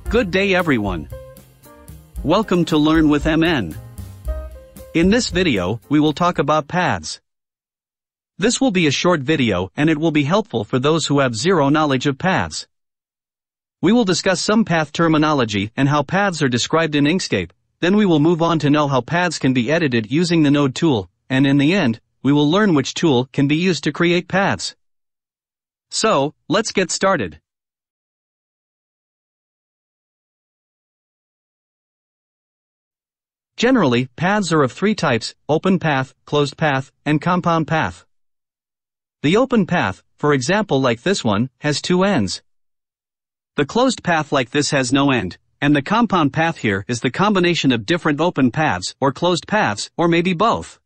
Good day everyone. Welcome to Learn with MN. In this video, we will talk about paths. This will be a short video and it will be helpful for those who have zero knowledge of paths. We will discuss some path terminology and how paths are described in Inkscape, then we will move on to know how paths can be edited using the node tool, and in the end, we will learn which tool can be used to create paths. So, let's get started. Generally, paths are of three types: open path, closed path, and compound path. The open path, for example like this one, has two ends. The closed path like this has no end, and the compound path here is the combination of different open paths or closed paths, or maybe both.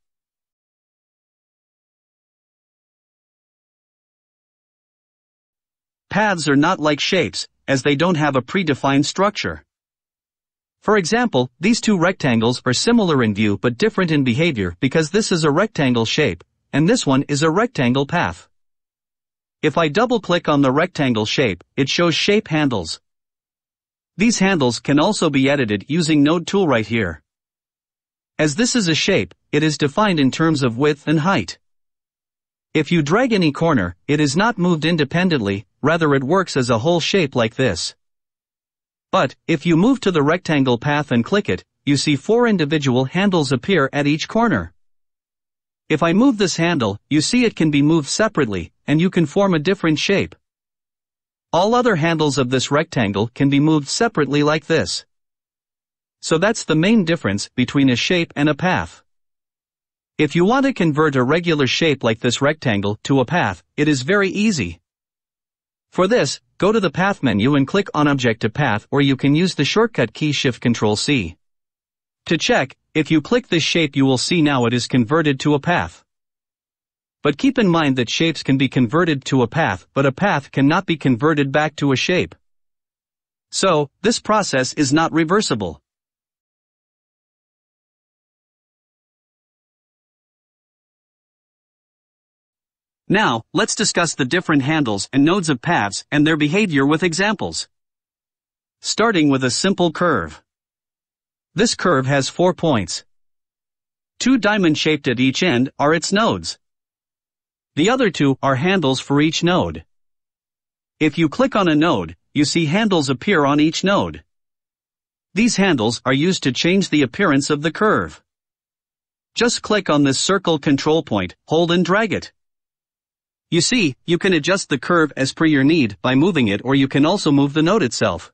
Paths are not like shapes, as they don't have a predefined structure. For example, these two rectangles are similar in view but different in behavior because this is a rectangle shape, and this one is a rectangle path. If I double-click on the rectangle shape, it shows shape handles. These handles can also be edited using Node tool right here. As this is a shape, it is defined in terms of width and height. If you drag any corner, it is not moved independently, rather it works as a whole shape like this. But, if you move to the rectangle path and click it, you see four individual handles appear at each corner. If I move this handle, you see it can be moved separately, and you can form a different shape. All other handles of this rectangle can be moved separately like this. So that's the main difference between a shape and a path. If you want to convert a regular shape like this rectangle to a path, it is very easy. For this, go to the Path menu and click on Object to Path, or you can use the shortcut key Shift-Control-C. To check, if you click this shape you will see now it is converted to a path. But keep in mind that shapes can be converted to a path, but a path cannot be converted back to a shape. So, this process is not reversible. Now, let's discuss the different handles and nodes of paths and their behavior with examples. Starting with a simple curve. This curve has 4 points. 2 diamond-shaped at each end are its nodes. The other 2 are handles for each node. If you click on a node, you see handles appear on each node. These handles are used to change the appearance of the curve. Just click on this circle control point, hold and drag it. You see, you can adjust the curve as per your need by moving it, or you can also move the node itself.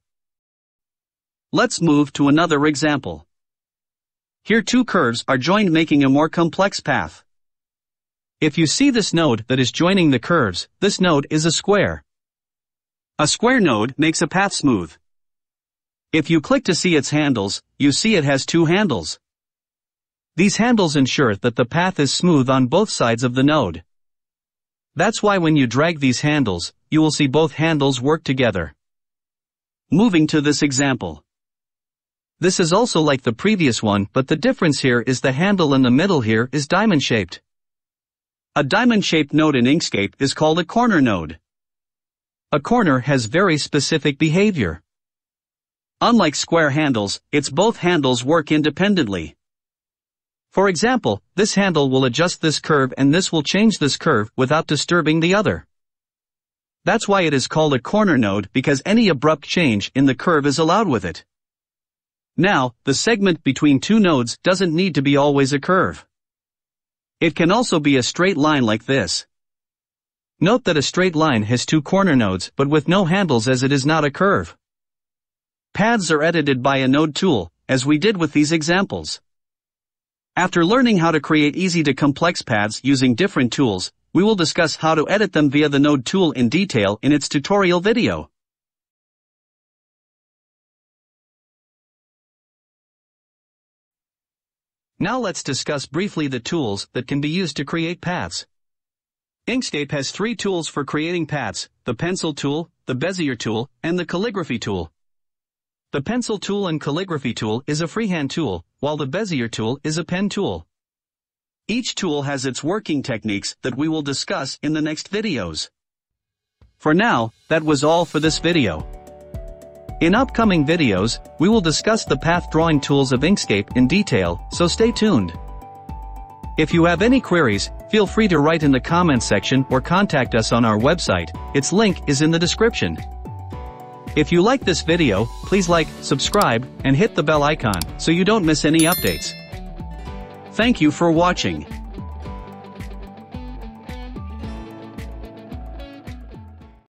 Let's move to another example. Here 2 curves are joined making a more complex path. If you see this node that is joining the curves, this node is a square. A square node makes a path smooth. If you click to see its handles, you see it has 2 handles. These handles ensure that the path is smooth on both sides of the node. That's why when you drag these handles, you will see both handles work together. Moving to this example. This is also like the previous one, but the difference here is the handle in the middle here is diamond-shaped. A diamond-shaped node in Inkscape is called a corner node. A corner has very specific behavior. Unlike square handles, its both handles work independently. For example, this handle will adjust this curve and this will change this curve without disturbing the other. That's why it is called a corner node, because any abrupt change in the curve is allowed with it. Now, the segment between 2 nodes doesn't need to be always a curve. It can also be a straight line like this. Note that a straight line has 2 corner nodes but with no handles, as it is not a curve. Paths are edited by a node tool, as we did with these examples. After learning how to create easy to complex paths using different tools, we will discuss how to edit them via the node tool in detail in its tutorial video. Now let's discuss briefly the tools that can be used to create paths. Inkscape has 3 tools for creating paths: the pencil tool, the Bezier tool, and the calligraphy tool. The pencil tool and calligraphy tool is a freehand tool, while the Bezier tool is a pen tool. Each tool has its working techniques that we will discuss in the next videos. For now, that was all for this video. In upcoming videos, we will discuss the path drawing tools of Inkscape in detail, so stay tuned. If you have any queries, feel free to write in the comments section or contact us on our website. Its link is in the description. If you like this video, please like, subscribe, and hit the bell icon so you don't miss any updates. Thank you for watching.